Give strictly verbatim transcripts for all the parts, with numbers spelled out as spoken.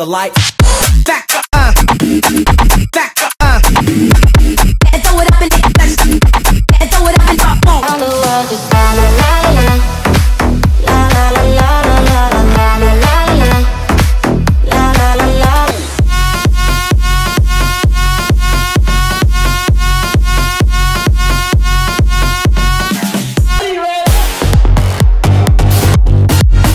like back up, uh, back up, uh, and throw it up and and throw it up and pop on. All the world is la la la la la la la la la la la la la la la.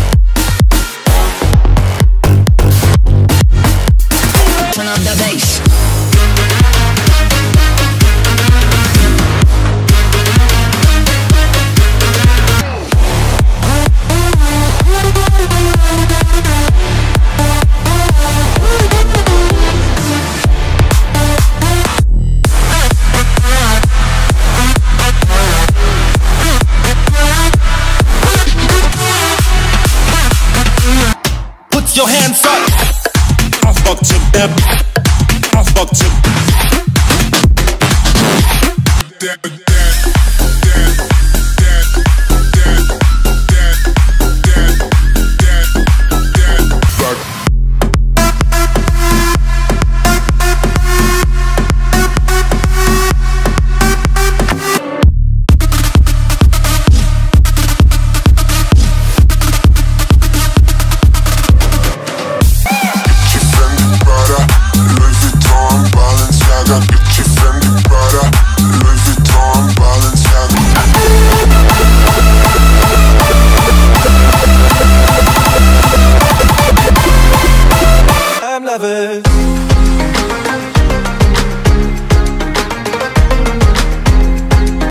turn up the bass.